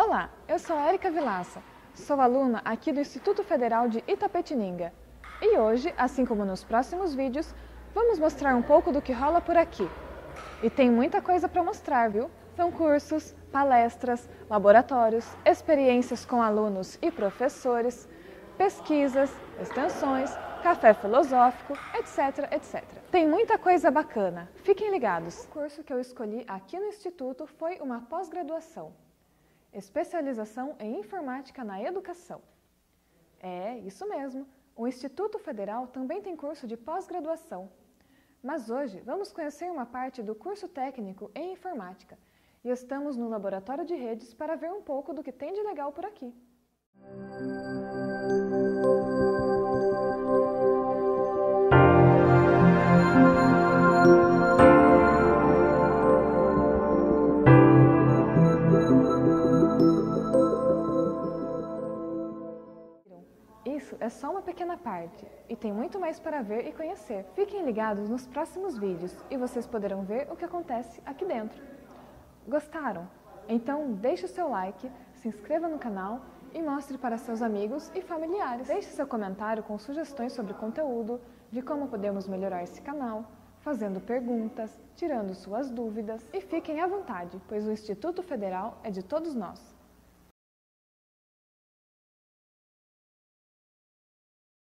Olá, eu sou a Érica Vilaça, sou aluna aqui do Instituto Federal de Itapetininga. E hoje, assim como nos próximos vídeos, vamos mostrar um pouco do que rola por aqui. E tem muita coisa para mostrar, viu? São cursos, palestras, laboratórios, experiências com alunos e professores, pesquisas, extensões, café filosófico, etc, etc. Tem muita coisa bacana, fiquem ligados. O curso que eu escolhi aqui no Instituto foi uma pós-graduação. Especialização em Informática na Educação. É, isso mesmo, o Instituto Federal também tem curso de pós-graduação. Mas hoje vamos conhecer uma parte do curso técnico em Informática e estamos no Laboratório de Redes para ver um pouco do que tem de legal por aqui. Isso é só uma pequena parte, e tem muito mais para ver e conhecer. Fiquem ligados nos próximos vídeos e vocês poderão ver o que acontece aqui dentro. Gostaram? Então deixe o seu like, se inscreva no canal e mostre para seus amigos e familiares. Deixe seu comentário com sugestões sobre o conteúdo, de como podemos melhorar esse canal, fazendo perguntas, tirando suas dúvidas. E fiquem à vontade, pois o Instituto Federal é de todos nós.